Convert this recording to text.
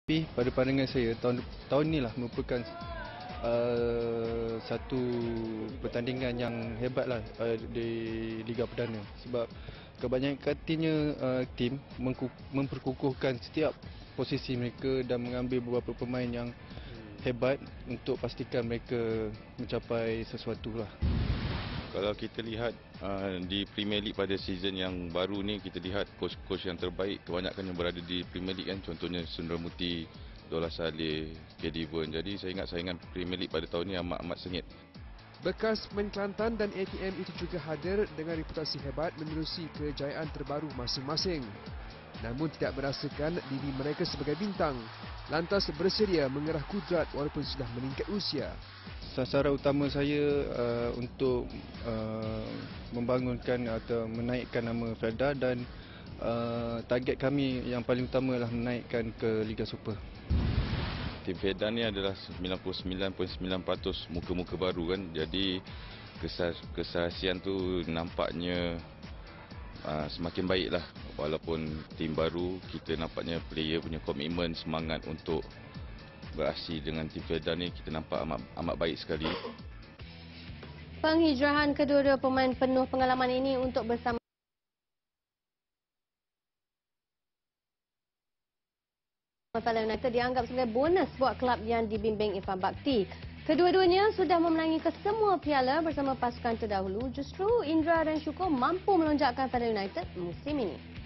Tapi pada pandangan saya tahun ni lah merupakan satu pertandingan yang hebat lah di Liga Perdana, sebab kebanyakannya tim memperkukuhkan setiap posisi mereka dan mengambil beberapa pemain yang hebat untuk pastikan mereka mencapai sesuatu lah. Kalau kita lihat di Premier League pada season yang baru ni, kita lihat coach-coach yang terbaik kebanyakan yang berada di Premier League kan. Contohnya Sundramuthi, Dollah Saleh, K. Devon. Jadi saya ingat saingan Premier League pada tahun ni amat sengit. Bekas pemain Kelantan dan ATM itu juga hadir dengan reputasi hebat menerusi kejayaan terbaru masing-masing. Namun tidak merasakan diri mereka sebagai bintang, lantas bersedia mengerah kudrat walaupun sudah meningkat usia. Sasaran utama saya untuk membangunkan atau menaikkan nama Felda, dan target kami yang paling utama adalah menaikkan ke Liga Super. Tim Felda ni adalah 99.9% muka-muka baru kan. Jadi kesaksian tu nampaknya semakin baiklah. Walaupun tim baru, kita nampaknya player punya komitmen, semangat untuk beraksi dengan tim Felda ni kita nampak amat baik sekali. Penghijrahan kedua-dua pemain penuh pengalaman ini untuk bersama Felda United dianggap sebagai bonus buat kelab yang dibimbing Irfan Bhakti. Kedua-duanya sudah memenangi kesemua piala bersama pasukan terdahulu. Justru Indra dan Syukur mampu melonjakkan Felda United musim ini.